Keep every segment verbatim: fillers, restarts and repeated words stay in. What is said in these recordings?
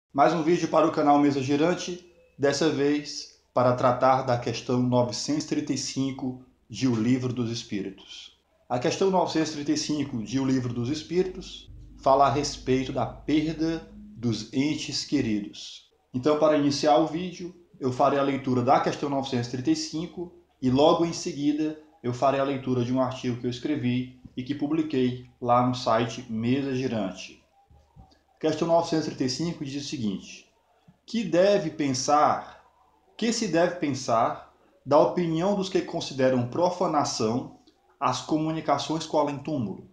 Mais um vídeo para o canal Mesa Girante, dessa vez para tratar da questão novecentos e trinta e cinco de O Livro dos Espíritos. A questão novecentos e trinta e cinco de O Livro dos Espíritos fala a respeito da perda dos entes queridos. Então, para iniciar o vídeo, eu farei a leitura da questão novecentos e trinta e cinco e logo em seguida eu farei a leitura de um artigo que eu escrevi e que publiquei lá no site Mesa Girante. Questão novecentos e trinta e cinco diz o seguinte: que deve pensar, que se deve pensar da opinião dos que consideram profanação as comunicações com o além-túmulo?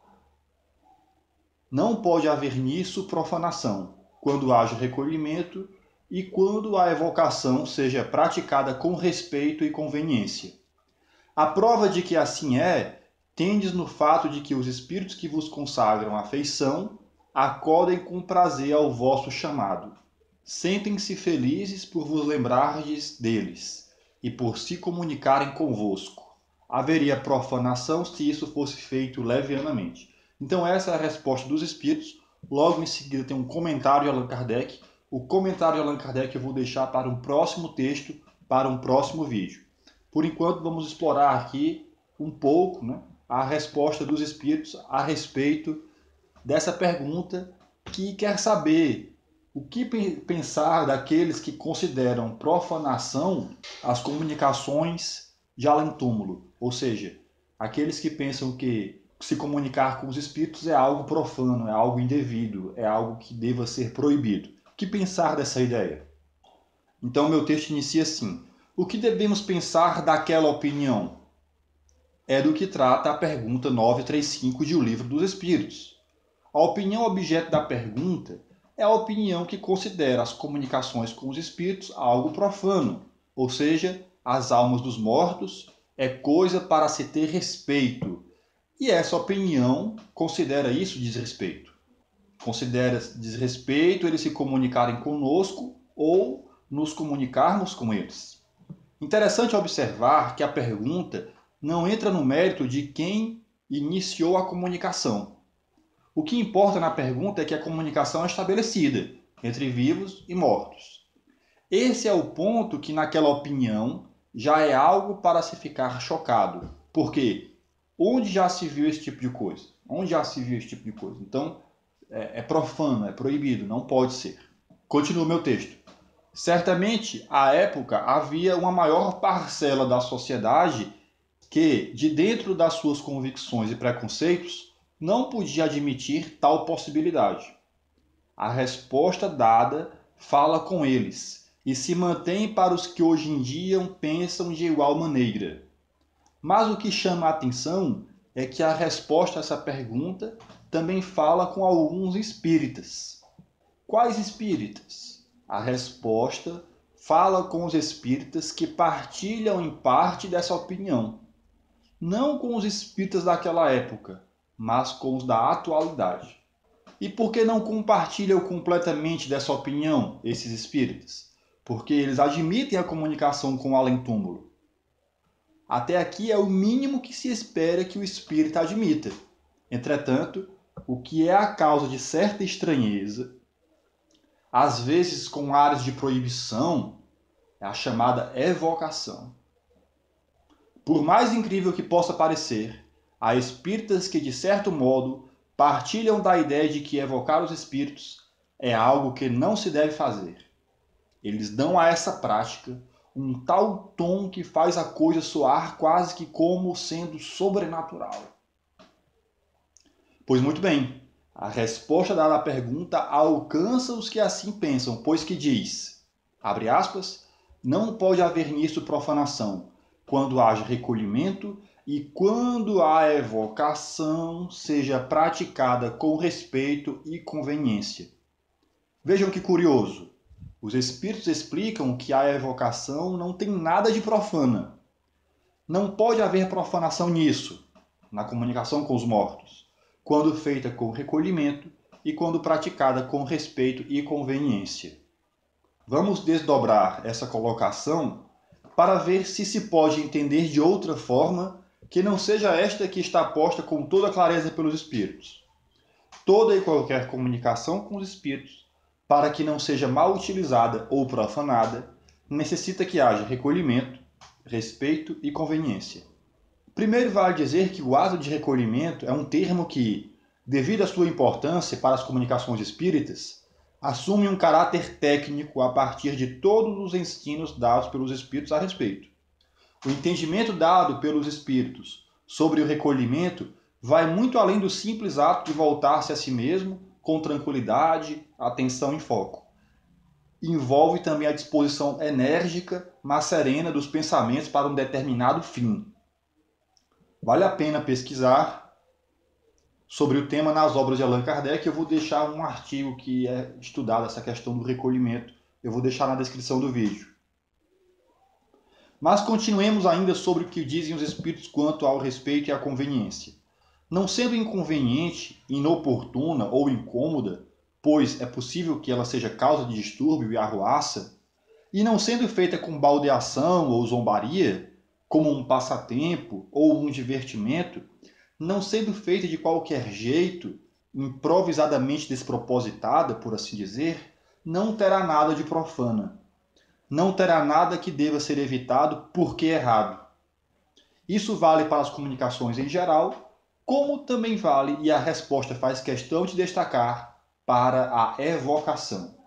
Não pode haver nisso profanação, quando haja recolhimento e quando a evocação seja praticada com respeito e conveniência. A prova de que assim é, tendes no fato de que os espíritos que vos consagram afeição acodem com prazer ao vosso chamado. Sentem-se felizes por vos lembrardes deles e por se comunicarem convosco. Haveria profanação se isso fosse feito levianamente. Então essa é a resposta dos espíritos. Logo em seguida tem um comentário de Allan Kardec. O comentário de Allan Kardec eu vou deixar para um próximo texto, para um próximo vídeo. Por enquanto vamos explorar aqui um pouco, né, a resposta dos espíritos a respeito dessa pergunta, que quer saber o que pensar daqueles que consideram profanação as comunicações de além-túmulo, ou seja, aqueles que pensam que se comunicar com os espíritos é algo profano, é algo indevido, é algo que deva ser proibido. O que pensar dessa ideia? Então meu texto inicia assim: o que devemos pensar daquela opinião? É do que trata a pergunta novecentos e trinta e cinco de O Livro dos Espíritos. A opinião objeto da pergunta é a opinião que considera as comunicações com os espíritos algo profano, ou seja, as almas dos mortos é coisa para se ter respeito. E essa opinião considera isso desrespeito. Considera desrespeito eles se comunicarem conosco ou nos comunicarmos com eles. Interessante observar que a pergunta não entra no mérito de quem iniciou a comunicação. O que importa na pergunta é que a comunicação é estabelecida entre vivos e mortos. Esse é o ponto que, naquela opinião, já é algo para se ficar chocado. Porque onde já se viu esse tipo de coisa? Onde já se viu esse tipo de coisa? Então, é, é profano, é proibido, não pode ser. Continua o meu texto. Certamente, à época, havia uma maior parcela da sociedade que, de dentro das suas convicções e preconceitos, não podia admitir tal possibilidade. A resposta dada fala com eles e se mantém para os que hoje em dia pensam de igual maneira. Mas o que chama a atenção é que a resposta a essa pergunta também fala com alguns espíritas. Quais espíritas? A resposta fala com os espíritas que partilham em parte dessa opinião. Não com os espíritas daquela época, mas com os da atualidade. E por que não compartilham completamente dessa opinião esses espíritas? Porque eles admitem a comunicação com o além-túmulo. Até aqui é o mínimo que se espera que o espírita admita. Entretanto, o que é a causa de certa estranheza, às vezes com áreas de proibição, é a chamada evocação. Por mais incrível que possa parecer, há espíritas que, de certo modo, partilham da ideia de que evocar os espíritos é algo que não se deve fazer. Eles dão a essa prática um tal tom que faz a coisa soar quase que como sendo sobrenatural. Pois muito bem, a resposta dada à pergunta alcança os que assim pensam, pois que diz, abre aspas, não pode haver nisso profanação, quando haja recolhimento e quando a evocação seja praticada com respeito e conveniência. Vejam que curioso. Os espíritos explicam que a evocação não tem nada de profana. Não pode haver profanação nisso, na comunicação com os mortos, quando feita com recolhimento e quando praticada com respeito e conveniência. Vamos desdobrar essa colocação para ver se se pode entender de outra forma que não seja esta que está posta com toda clareza pelos espíritos. Toda e qualquer comunicação com os espíritos para que não seja mal utilizada ou profanada, necessita que haja recolhimento, respeito e conveniência. Primeiro, vale dizer que o ato de recolhimento é um termo que, devido à sua importância para as comunicações espíritas, assume um caráter técnico a partir de todos os ensinos dados pelos espíritos a respeito. O entendimento dado pelos espíritos sobre o recolhimento vai muito além do simples ato de voltar-se a si mesmo com tranquilidade, atenção e foco. Envolve também a disposição enérgica, mas serena dos pensamentos para um determinado fim. Vale a pena pesquisar sobre o tema nas obras de Allan Kardec. Eu vou deixar um artigo que é estudado essa questão do recolhimento. Eu vou deixar na descrição do vídeo. Mas continuemos ainda sobre o que dizem os espíritos quanto ao respeito e à conveniência. Não sendo inconveniente, inoportuna ou incômoda, pois é possível que ela seja causa de distúrbio e arruaça, e não sendo feita com baldeação ou zombaria, como um passatempo ou um divertimento, não sendo feita de qualquer jeito, improvisadamente despropositada, por assim dizer, não terá nada de profana. Não terá nada que deva ser evitado porque é errado. Isso vale para as comunicações em geral, como também vale, e a resposta faz questão de destacar, para a evocação.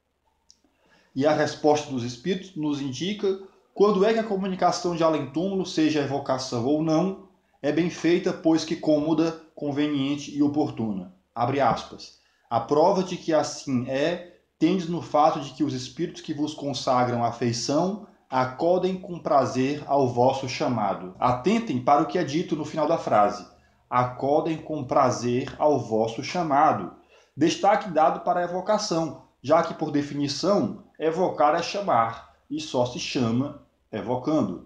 E a resposta dos espíritos nos indica quando é que a comunicação de além-túmulo, seja evocação ou não, é bem feita, pois que cômoda, conveniente e oportuna. Abre aspas. A prova de que assim é, tendes no fato de que os espíritos que vos consagram afeição acodem com prazer ao vosso chamado. Atentem para o que é dito no final da frase. Acodem com prazer ao vosso chamado. Destaque dado para a evocação, já que, por definição, evocar é chamar, e só se chama evocando.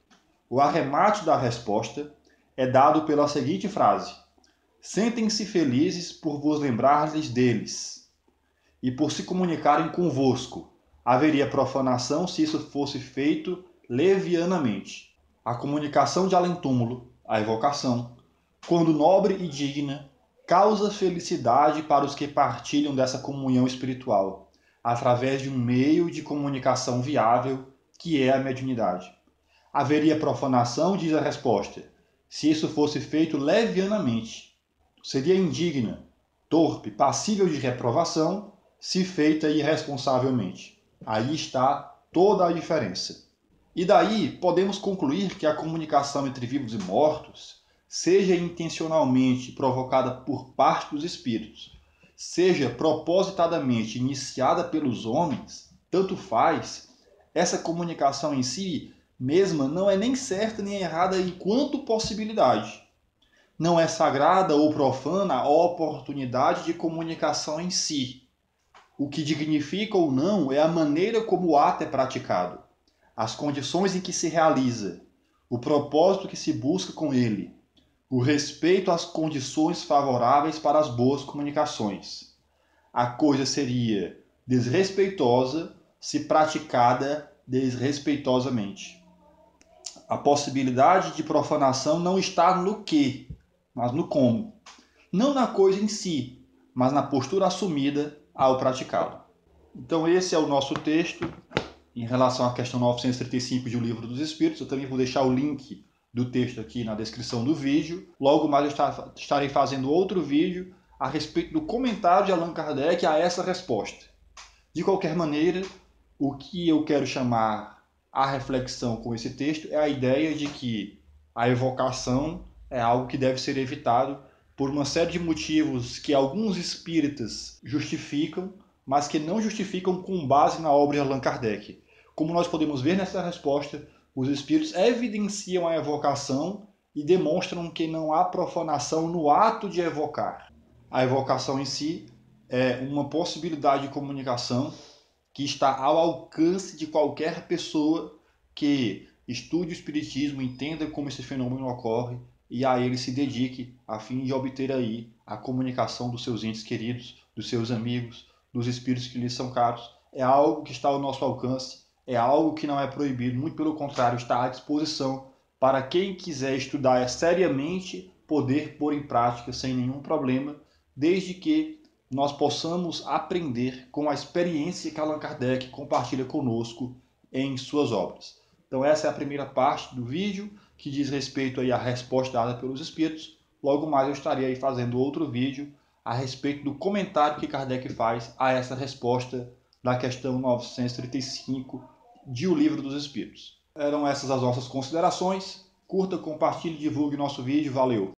O arremate da resposta é dado pela seguinte frase: sentem-se felizes por vos lembrar-lhes deles, e por se comunicarem convosco. Haveria profanação se isso fosse feito levianamente. A comunicação de além-túmulo, a evocação, quando nobre e digna, causa felicidade para os que partilham dessa comunhão espiritual, através de um meio de comunicação viável, que é a mediunidade. Haveria profanação, diz a resposta, se isso fosse feito levianamente. Seria indigna, torpe, passível de reprovação, se feita irresponsavelmente. Aí está toda a diferença. E daí podemos concluir que a comunicação entre vivos e mortos, seja intencionalmente provocada por parte dos espíritos, seja propositadamente iniciada pelos homens, tanto faz, essa comunicação em si mesma não é nem certa nem errada enquanto possibilidade. Não é sagrada ou profana a oportunidade de comunicação em si. O que dignifica ou não é a maneira como o ato é praticado, as condições em que se realiza, o propósito que se busca com ele, o respeito às condições favoráveis para as boas comunicações. A coisa seria desrespeitosa se praticada desrespeitosamente. A possibilidade de profanação não está no que, mas no como. Não na coisa em si, mas na postura assumida ao praticá-lo. Então esse é o nosso texto em relação à questão novecentos e trinta e cinco de O Livro dos Espíritos. Eu também vou deixar o link do texto aqui na descrição do vídeo. Logo mais eu estarei fazendo outro vídeo a respeito do comentário de Allan Kardec a essa resposta. De qualquer maneira, o que eu quero chamar a reflexão com esse texto é a ideia de que a evocação é algo que deve ser evitado por uma série de motivos que alguns espíritas justificam, mas que não justificam com base na obra de Allan Kardec. Como nós podemos ver nessa resposta, os espíritos evidenciam a evocação e demonstram que não há profanação no ato de evocar. A evocação em si é uma possibilidade de comunicação que está ao alcance de qualquer pessoa que estude o espiritismo, entenda como esse fenômeno ocorre e a ele se dedique a fim de obter aí a comunicação dos seus entes queridos, dos seus amigos, dos espíritos que lhes são caros. É algo que está ao nosso alcance. É algo que não é proibido, muito pelo contrário, está à disposição para quem quiser estudar seriamente, poder pôr em prática sem nenhum problema, desde que nós possamos aprender com a experiência que Allan Kardec compartilha conosco em suas obras. Então essa é a primeira parte do vídeo, que diz respeito aí à resposta dada pelos Espíritos. Logo mais eu estarei aí fazendo outro vídeo a respeito do comentário que Kardec faz a essa resposta da questão novecentos e trinta e cinco de O Livro dos Espíritos. Eram essas as nossas considerações. Curta, compartilhe, divulgue nosso vídeo. Valeu!